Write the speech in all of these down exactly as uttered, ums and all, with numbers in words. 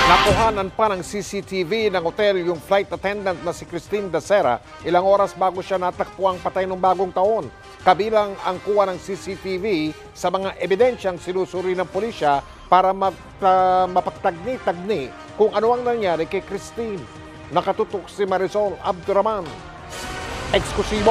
Nakuhanan pa ng C C T V ng hotel yung flight attendant na si Christine Dacera ilang oras bago siya natakpuang patay ng bagong taon. Kabilang ang kuha ng C C T V sa mga ebidensyang sinusuri ng pulisya para mag, uh, mapagtagni-tagni kung ano ang nangyari kay Christine. Nakatutok si Marisol Abduraman. Eksklusibo!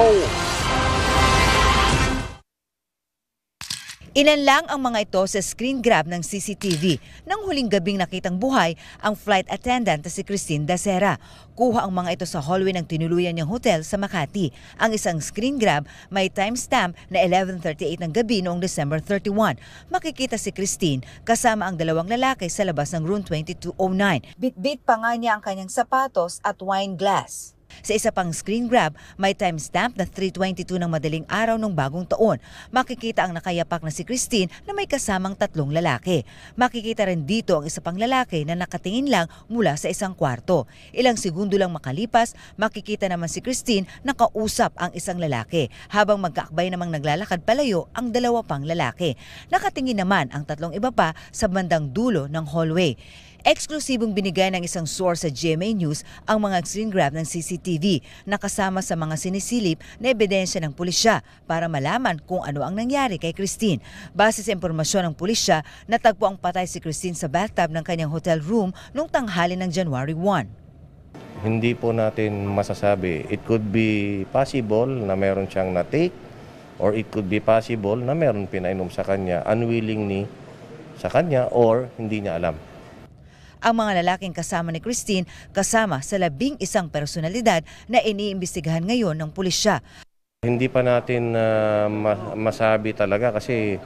Ilan lang ang mga ito sa screen grab ng C C T V nang huling gabing nakitang buhay ang flight attendant na si Christine Dacera. Kuha ang mga ito sa hallway ng tinuluyan niyang hotel sa Makati. Ang isang screen grab may timestamp na eleven thirty-eight ng gabi noong December thirty-one. Makikita si Christine kasama ang dalawang lalaki sa labas ng room twenty-two oh nine. Bit-bit pa nga niya ang kanyang sapatos at wine glass. Sa isa pang screen grab, may timestamp na three twenty-two ng madaling araw ng bagong taon. Makikita ang nakayapak na si Christine na may kasamang tatlong lalaki. Makikita rin dito ang isa pang lalaki na nakatingin lang mula sa isang kwarto. Ilang segundo lang makalipas, makikita naman si Christine na kausap ang isang lalaki habang magkaakbay namang naglalakad palayo ang dalawa pang lalaki. Nakatingin naman ang tatlong iba pa sa bandang dulo ng hallway. Eksklusibong binigay ng isang source sa G M A News ang mga screen grab ng C C T V na kasama sa mga sinisilip na ebidensya ng pulisya para malaman kung ano ang nangyari kay Christine. Base sa impormasyon ng pulisya, natagpo ang patay si Christine sa bathtub ng kanyang hotel room noong tanghali ng January first. Hindi po natin masasabi. It could be possible na meron siyang na-take or it could be possible na meron pinainom sa kanya unwillingly sa kanya or hindi niya alam. Ang mga lalaking kasama ni Christine kasama sa labing isang personalidad na iniimbestigahan ngayon ng pulisya. Hindi pa natin uh, masabi talaga kasi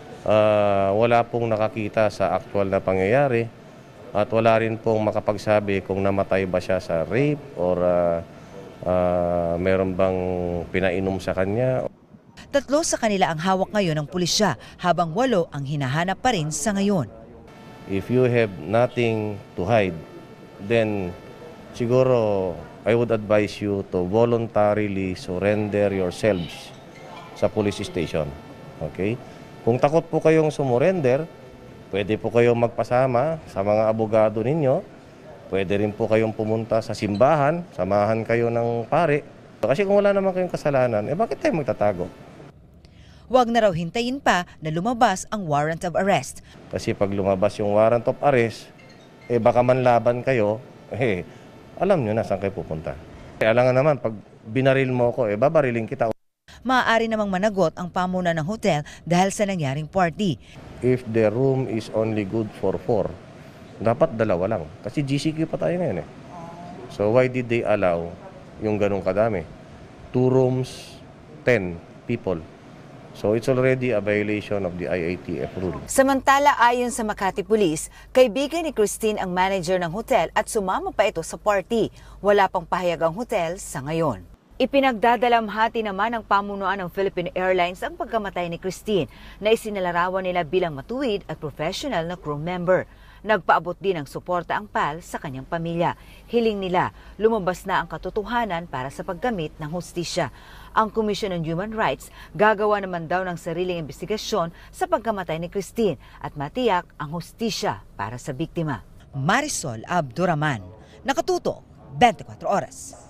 uh, wala pong nakakita sa actual na pangyayari at wala rin pong makapagsabi kung namatay ba siya sa rape or uh, uh, meron bang pinainom sa kanya. Tatlo sa kanila ang hawak ngayon ng pulisya habang walo ang hinahanap pa rin sa ngayon. If you have nothing to hide, then siguro I would advise you to voluntarily surrender yourselves sa police station. Okay? Kung takot po kayong sumurrender, pwede po kayong magpasama sa mga abogado ninyo. Pwede rin po kayong pumunta sa simbahan, samahan kayo ng pare. Kasi kung wala naman kayong kasalanan, eh bakit tayo magtatago? Huwag na raw hintayin pa na lumabas ang warrant of arrest. Kasi pag lumabas yung warrant of arrest, eh baka manlaban kayo, eh alam nyo na saan kayo pupunta. Eh, alangan naman, pag binaril mo ko, eh babariling kita. Maaari namang managot ang pamuno ng hotel dahil sa nangyaring party. If the room is only good for four, dapat dalawa lang. Kasi G C Q pa tayo ngayon eh. So why did they allow yung ganong kadami? Two rooms, ten people. So it's already a violation of the I A T F rule. Samantala, ayon sa Makati Police, kaibigan ni Christine ang manager ng hotel at sumama pa ito sa party. Wala pang pahayag ang hotel sa ngayon. Ipinagdadalamhati naman ng pamunuan ng Philippine Airlines ang pagkamatay ni Christine na isinalarawan nila bilang matuwid at professional na crew member. Nagpaabot din ng suporta ang P A L sa kanyang pamilya. Hiling nila, lumabas na ang katotohanan para sa paggamit ng hustisya. Ang Commission on Human Rights gagawa naman daw ng sariling investigasyon sa pagkamatay ni Christine at matiyak ang hustisya para sa biktima. Marisol Abduraman, nakatutok, twenty-four oras.